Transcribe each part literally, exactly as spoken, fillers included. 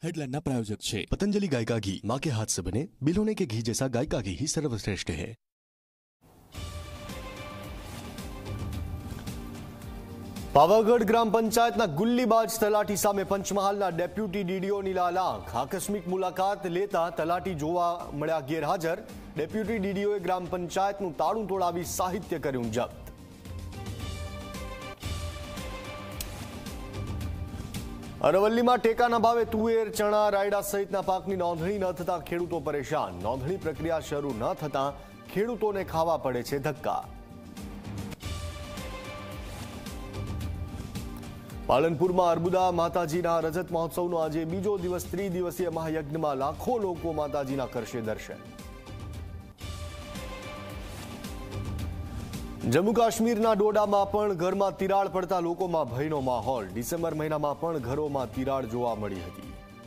हेडलाइनના प्रायोजक છે पतंजलि गाय का घी, माँ के हाथ से बने बिलोने के घी जैसा गाय का घी ही सर्वश्रेष्ठ है। पावागढ़ ग्राम पंचायतना गुल्लीबाज तलाटी सामे पंचमहालना डेप्यूटी डीडीओनी लाल आंख। आकस्मिक मुलाकात लेता तलाटी जोवा मळ्या गैरहाजर। डेप्यूटी डीडीओए ग्राम पंचायतनुं ताळुं तोड़ावी साहित्य कर्युं जप्त। अरवल्लीमां टेकाना भावे तुवेर, चणा, रायडा सहितना पाकनी नोंधणी न थता खेडूतो परेशान। नोंधणी प्रक्रिया शरू न थता खेडूतोने खावा पड़े छे धक्का। पालनपुरमा अर्बुदा माताजीना रजत महोत्सवनो आज बीजो दिवस त्रिदिवसीय महायज्ञमां लाखों लोको माताजीना करशे दर्शन। जम्मू काश्मीरना डोडामां पण घरमां तिराड़ पड़ता लोकोमां भयनो माहोल। डिसेम्बर महीनामां पण घरोमां तिराड़ जोवा मळी हती।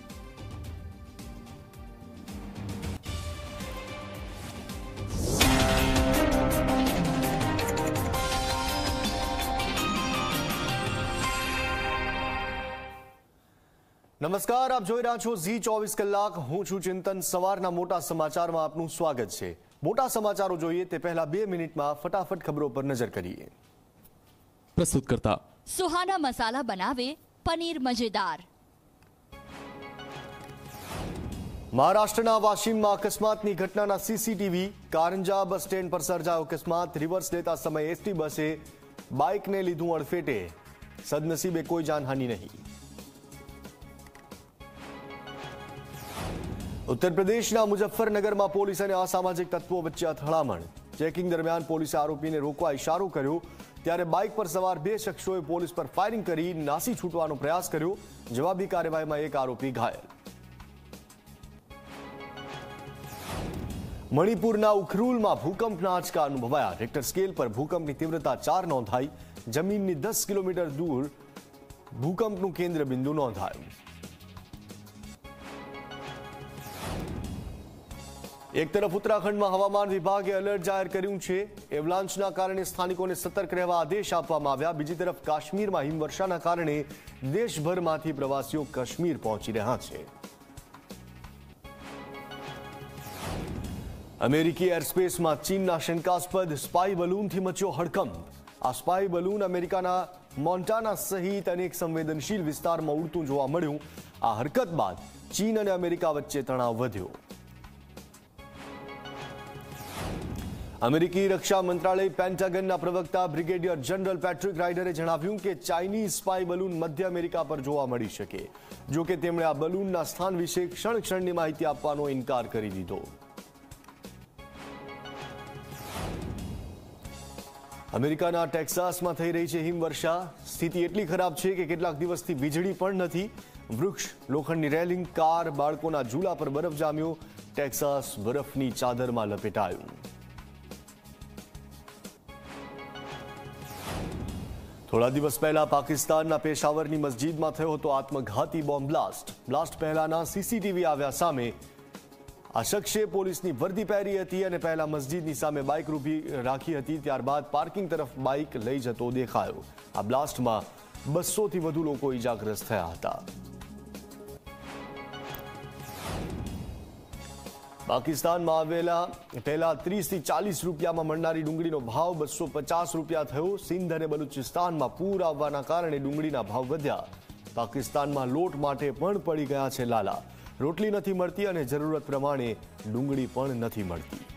नमस्कार, आप જોઈ રહ્યા છો ઝી ચોવીસ કલાક। હું છું ચિંતન। સવારના મોટા સમાચારમાં આપનું સ્વાગત છે। મોટા સમાચારો જોઈએ તે પહેલા બે મિનિટમાં ફટાફટ ખબરો પર નજર કરીએ। પ્રસ્તુત કરતા સુહાના મસાલા બનાવે પનીર મજેદાર। મહારાષ્ટ્રના વાશિમમાં અકસ્માતની ઘટનાના સીસીટીવી। કારંજા બસ સ્ટેન્ડ પર સર્જાયો અકસ્માત। રિવર્સ લેતા સમયે એસટી બસે બાઇકને લીધું અડફેટે। સદનસીબે કોઈ જાનહાનિ નહીં। उत्तर प्रदेशना मुजफ्फरनगरमां पोलीस अने असामाजिक तत्वों वच्चे અથડામણ। चेकिंग दरमियान पोलीसे आरोपीने रोकवा इशारो कर्यो त्यारे बाइक पर सवार बे शख्सोए पोलीस पर फायरिंग करी नासी छूटवानो प्रयास कर्यो। जवाबी कार्यवाहीमां एक आरोपी घायल। मणिपुરના ઉખરુલમાં ભૂકંપના આંચકા અનુભવાયા। રેક્ટર સ્કેલ પર ભૂકંપની તીવ્રતા ચાર નોંધાઈ। જમીનની દસ કિલોમીટર દૂર ભૂકંપનું કેન્દ્ર બિંદુ નોંધાયું। एक तरफ उत्तराखंड में हवामान विभागे अलर्ट जाहिर कर्युं छे। एवलांचना कारणे स्थानिकोने सतर्क रहवा आदेश आपवामां आव्या। बीजी तरफ काश्मीर में हिमवर्षाना कारणे देशभरमांथी प्रवासीओ काश्मीर पहोंची रह्या छे। अमेरिकी एरस्पेस में चीनना शंकास्पद स्पाई बलूनथी मच्यो हड़कंप। आ स्पाई बलून अमेरिकाना मोन्टाना सहित अनेक संवेदनशील विस्तारमां उड़तुं जोवा मळ्युं। आ हरकत बाद चीन अने अमेरिका वच्चे तणाव वध्यो। अमेरिकी रक्षा मंत्रालय पेंटागनना प्रवक्ता ब्रिगेडियर जनरल पेट्रिक राइडरे जणाव्युं के चाइनीज स्पाई बलून मध्य अमेरिका पर जोवा मळी शके। जो के तेमणे आ बलूनना स्थान विશે क्षण क्षणनी माहिती आपવાનો इनकार કરી દીધો। अमेरिकाना टेक्सासमां થઈ રહી છે હિમવર્ષા। સ્થિતિ એટલી ખરાબ છે કે કેટલાક દિવસથી વીજળી પણ નથી। વૃક્ષ, લોખંડની રેલિંગ, કાર, બાળકોના ઝૂલા પર બરફ જામ્યો। ટેક્સાસ બરફની ચાદરમાં લપેટાયું। थोड़ा दिवस पहला पाकिस्तानना पेशावरनी मस्जिदमां थयो हतो आत्मघाती बॉम्ब ब्लास्ट। ब्लास्ट पहलाना सीसीटीवी आव्या सामे। आ शख्से पोलीसनी वर्दी पहेरी हती अने पहला मस्जिदनी सामे बाइक ऊभी राखी हती। त्यारबाद पार्किंग तरफ बाइक लई जतो देखायो। आ ब्लास्टमां बस्सो थी वधु लोको इजाग्रस्त थया हता। पाकिस्तान में आवेला पहला तीस थी चालीस रुपया में मळनारी डूंगळीनो भाव बसो पचास रुपया थयो। सिंध अने बलूचिस्तान में पूर आववाना कारणे डूंगळीना भाव वध्या। पाकिस्तान में लोट माटे पण पड़ी गया छे लाला। रोटली नथी मळती अने जरूरत प्रमाणे डूंगळी पण नथी मळती।